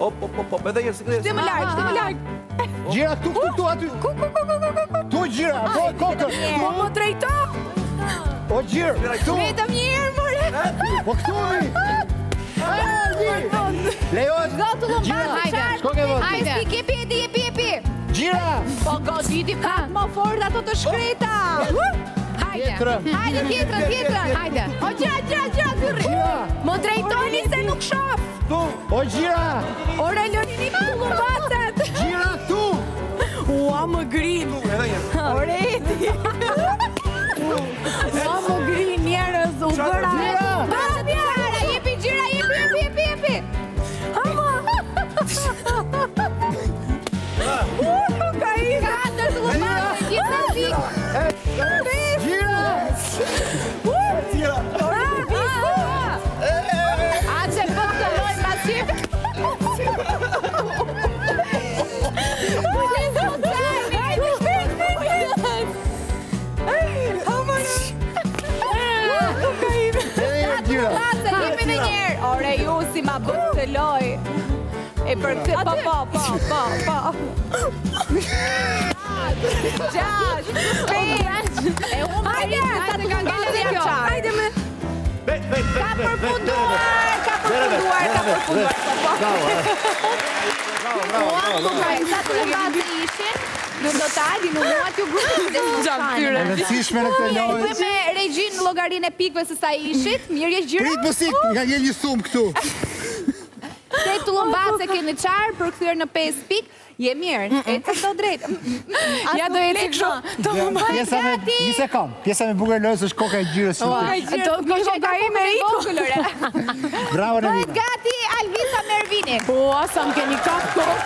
Hop, edhe një sekret. Shtë më larg. Gjira këtu, aty. Tu gjira, po kokën. Po më drejto. O gjirë, këtu. Vetëm një herë, more. Po këtu mi. Lejohet. Zotullum bazë, Shko ke vot. Hajde, jepi. Gjira. Po goditi pak më fort ato të shkreta. Tjetrën. Hajde, tjetrën. Hajde. O gjira, thyrri. Më drejtoni se nuk shoh. O gjira. Ore, lërini këtullum bazët. Gjira këtu. Ua, më grin. Ore, eti. Ua, më grin njerëz, u bëra. Jepi, jepi. Hama. Ka i. Katër të lëmatë, gjithë të zik. Gjira. A që për të lojnë masif. Ore ju si ma bëtë të loj. E për këtë, po. 6, 5. E unë hajde, sa të kanë gëllë dhe kjo. Hajde me. Ka përfunduar. Sa të lëmatë ishin, në total, i numruat ju grupit dhe së E rëndësishme në këtë lojë. Bëj me regjin në llogarinë e pikëve se sa ishit, mirë gjira. Prit mësik, nga një sumë këtu. Te tullumbace keni qarë për këthyre në 5 pikë, je mirë, e të të drejtë. Ja do e të kësho. Një sekund, pjesa me bukur e lojës është koka e gjyrës. Koka ime e i. Bravo në Bëhet gati Alvisa Mervini. Po, sa më keni kapë.